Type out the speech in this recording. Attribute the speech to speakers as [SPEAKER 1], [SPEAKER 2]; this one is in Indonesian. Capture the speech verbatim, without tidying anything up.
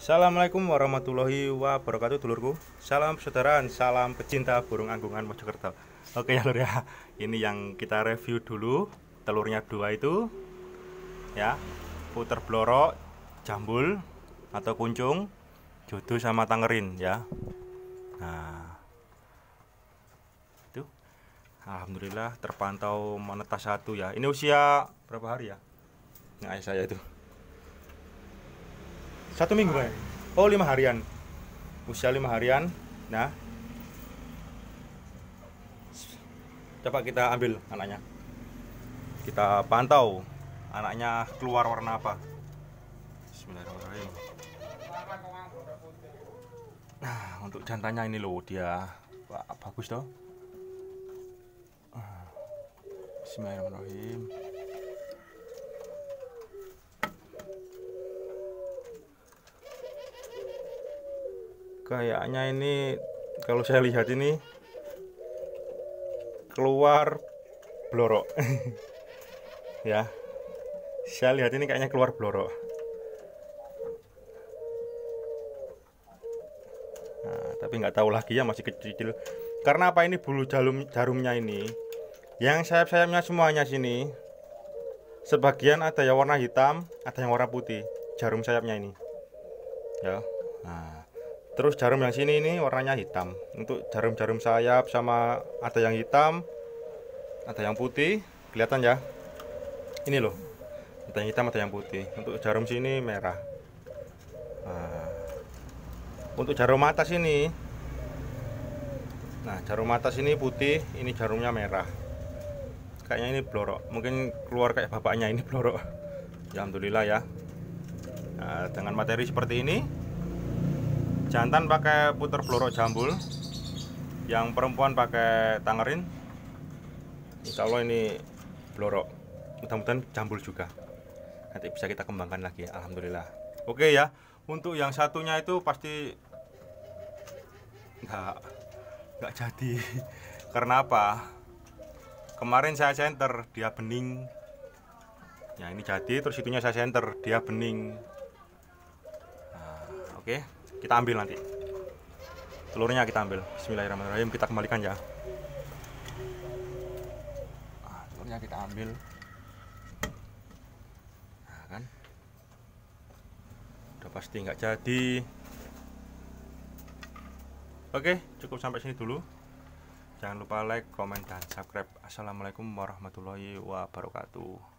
[SPEAKER 1] Assalamualaikum warahmatullahi wabarakatuh, dulurku. Salam persaudaraan, salam pecinta burung anggungan Mojokerto. Oke ya lur ya, ini yang kita review dulu. Telurnya dua itu ya, puter blorok, jambul atau kuncung, jodoh sama tangerin ya. Nah, itu alhamdulillah terpantau menetas satu ya. Ini usia berapa hari ya? Nah, ayah saya itu satu minggu ya? Oh, lima harian. Usia lima harian. Nah, coba kita ambil anaknya. Kita pantau anaknya keluar warna apa. Bismillahirrahmanirrahim. Nah, untuk jantannya ini loh, dia wah, bagus toh. Bismillahirrahmanirrahim. Kayaknya ini kalau saya lihat ini keluar blorok. Ya, saya lihat ini kayaknya keluar blorok. Nah, tapi nggak tahu lagi ya, masih kecil-kecil. Karena apa, ini bulu jarum jarumnya ini, yang sayap-sayapnya semuanya sini, sebagian ada yang warna hitam, ada yang warna putih. Jarum sayapnya ini, ya. Nah, terus jarum yang sini ini warnanya hitam. Untuk jarum-jarum sayap sama ada yang hitam, ada yang putih, kelihatan ya. Ini loh, ada yang hitam, ada yang putih. Untuk jarum sini merah. Nah, untuk jarum atas ini, nah jarum atas ini putih, ini jarumnya merah. Kayaknya ini blorok, mungkin keluar kayak bapaknya ini blorok. Ya, alhamdulillah ya. Nah, dengan materi seperti ini, jantan pakai puter blorok jambul, yang perempuan pakai tangerin. Insya Allah ini blorok, mudah-mudahan jambul juga. Nanti bisa kita kembangkan lagi, alhamdulillah. Oke ya, untuk yang satunya itu pasti nggak nggak jadi. Karena apa? Kemarin saya center, dia bening. Ya ini jadi, terus itunya saya center, dia bening. Nah, oke, kita ambil nanti. Telurnya kita ambil. Bismillahirrahmanirrahim, kita kembalikan ya. Nah, telurnya kita ambil. Nah, kan? Udah pasti nggak jadi. Oke, cukup sampai sini dulu. Jangan lupa like, komen, dan subscribe. Assalamualaikum warahmatullahi wabarakatuh.